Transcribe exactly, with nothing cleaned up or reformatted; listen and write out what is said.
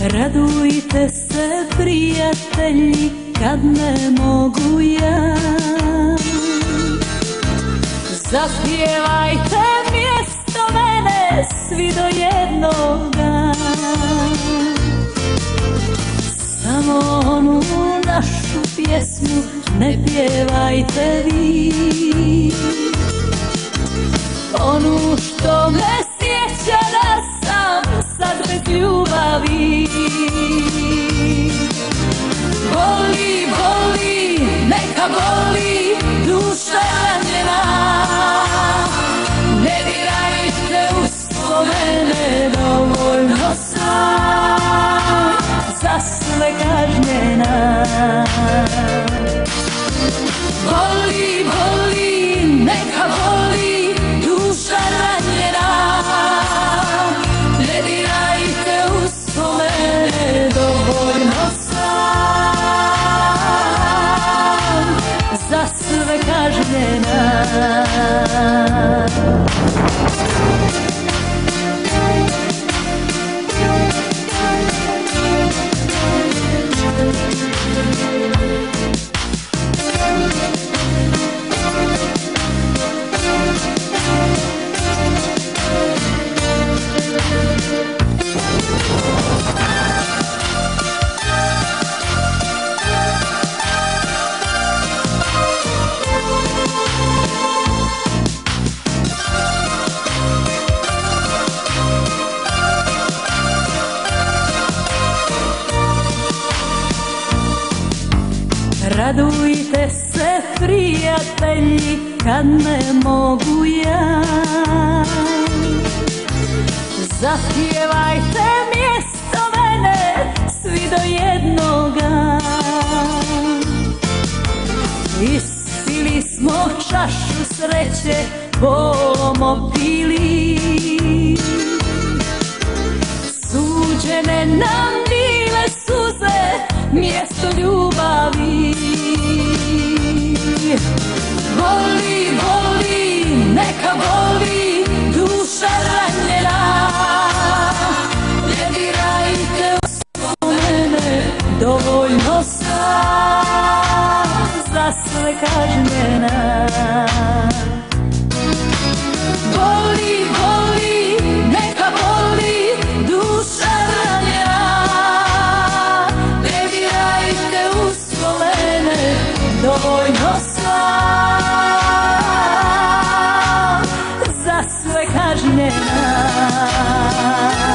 Radujte se prijatelji kad ne mogu ja. Zapjevajte mjesto mene svi do jednoga. Samo onu našu pjesmu ne pjevajte vi. Onu što me sjeća da sam sad bez ljubavi. Boli, boli, neka boli duša ranjena. Ne dirajte uspomene, dovoljno sam za sve kažnjena. Boli, boli, neka boli duša ranjena. Ne dirajte uspomene, dovoljno sam za sve kažnjena. Radujte se prijatelji kad ne mogu ja. Zapjevajte mjesto mene svi do jednoga. Ispili smo čašu sreće, bolom opili. Suđene nam bile suze mjesto ljubavi. Boli, boli, neka boli duša ranjena. Ne dirajte uspomene, dovoljno sam za sve kažnjena. Boli, boli, neka boli duša ranjena. Ne dirajte uspomene, dovoljno sam za sve kažnjena.